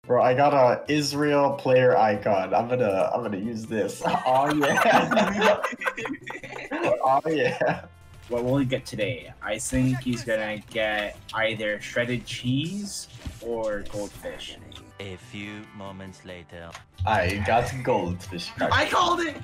Bro, I got a Israel player icon. I'm gonna use this. Oh yeah. Oh yeah. What will he get today? I think he's gonna get either shredded cheese or goldfish. A few moments later. I got goldfish. I called it!